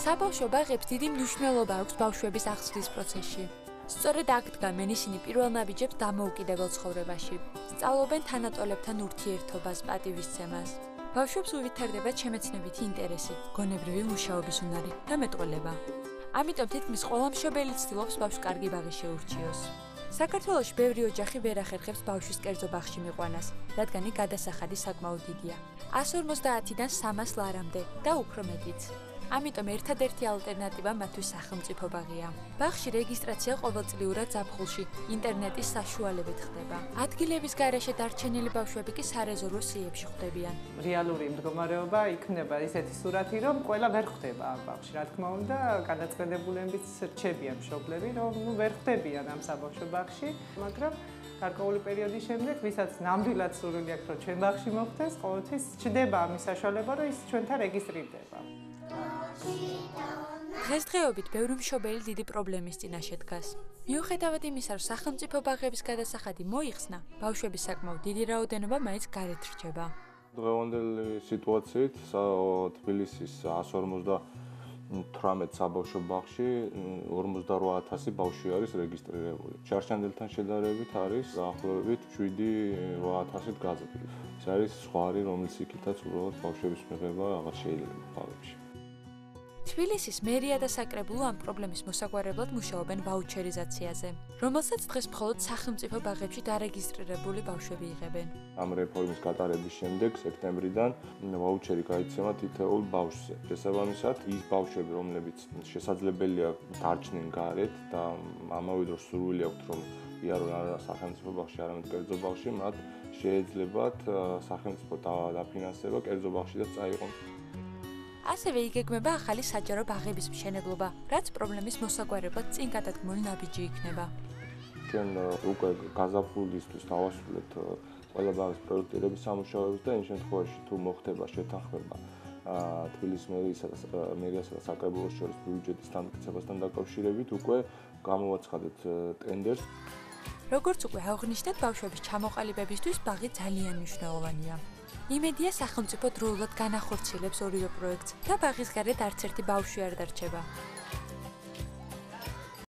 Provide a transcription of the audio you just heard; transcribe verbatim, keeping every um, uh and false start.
საბავშვო ბაღებს დიდი მნიშვნელობა აქვს ბავშვების აღზრდის პროცესში. სწორედ აქ დგამენ ისინი პირველ ნაბიჯებს დამოუკიდებელ ცხოვრებაში. სწავლობენ თანატოლებთან ურთიერთობას, პატივისცემას. ბავშვებს უვითარდება შემეცნებითი ინტერესი, გონებრივი მუშაობის უნარი და მეტყველება. ამიტომ თითქმის ყველა მშობელი ცდილობს ბავშვს კარგი ბაღი შეურჩიოს. საქართველოში ბევრი ოჯახი ვერ ახერხებს ბავშვის კერძო ბაღში მიყვანას, რადგან იქ გადასახადი საკმაოდ დიდია. ასს ორმოცდაათიდან სამას ლარამდე და უფრო მეტიც. ამიტომ ერთადერთი ალტერნატივა მათთვის სახელმწიფო ბაღია. ბაღში რეგისტრაცია ყოველწლიურად ზაფხულში ინტერნეტის საშუალებით ხდება. ადგილების გარეშე დარჩენილი ბავშვები კი სარეზერვო სიებში ხვდებიან. რეალური მდგომარეობა იქნება ისეთი სურათი, რომ ყველა ვერ ხვდება ამ ბაღში. რა თქმა უნდა, განაცხადებულებიც რჩებიან მშობლები, რომ ნუ ვერ ხვდებიან ამ საბავშვო ბაღში, მაგრამ გარკვეული პერიოდის შემდეგ, ვისაც ნამდვილად სურვილი აქვს, რომ ჩვენ ბაღში მოხვდეს, ყოველთვის ჩდება ამის საშუალება, რომ ის ჩვენთან რეგისტრირდება. დღესდღეობით ბევრი მშობელი დიდი პრობლემის წინაშე დგას. მიუხედავად იმისა, რომ სახელმწიფო ბაღების გადასახადი მოიხსნა, ბავშვების საკმაოდ დიდი რაოდენობა მაინც გარეთ რჩება. დღევანდელი სიტუაციით თბილისის ასს ორმოცდათვრამეტ საბავშვო ბაღში ორმოცდარვა ათასი ბავშვი არის რეგისტრირებული. შარშანდელთან შედარებით არის დაახლოებით შვიდი რვა ათასით გაზრდილი. ეს არის ზღვარი, რომელიც იქითაც უბრალოდ ბავშვების მიღება აღარ შეიძლება ბაღებში. თბილისის მერია და საკრებულო ამ პრობლემის მოსაგვარებლად მუშაობენ ვაუჩერიზაციაზე, რომელსაც დღეს მხოლოდ სახელმწიფო ბაღებში დარეგისტრირებული ბავშვები იღებენ. ამ რეფორმის გატარების შემდეგ სექტემბრიდან ვაუჩერი გაიცემა თითოეულ ბავშვზე. შესაბამისად, ის ბავშვები, რომლებიც შესაძლებელია დარჩნენ გარეთ და ამავე დროს სურვილი აქვთ, რომ იარო არა სახელმწიფო ბაღში, არამედ კერძო ბაღში, მათ შეეძლებათ სახელმწიფო დაფინანსება კერძო ბაღშიდაც წაიყვნენ. ასევე იგეგმება ახალი საჯარო ბაღების მშენებლობა, რაც პრობლემის მოსაგვარებლად წინ გადადგმული ნაბიჯი იქნება. ჩვენ უკვე გაზაფხულისთვის დავასრულებთ ყველა ბაღის პროექტირების სამუშაოებს და იმ შემთხვევაში თუ მოხდება შეთანხმება თბილისის მერიისა და მერიასა და საკრებულოს შორის ბიუჯეტის დამტკიცებასთან დაკავშირებით, უკვე გამოვაცხადეთ ტენდერს. როგორც უკვე აღვნიშნეთ, ბავშვების ჩამოყალიბებისთვის ბაღი ძალიან მნიშვნელოვანია. იმედია სახელმწიფო დროულად განახორციელებს ორივე პროექტს და ბაღის გარეთ არც ერთი ბავშვი არ დარჩება.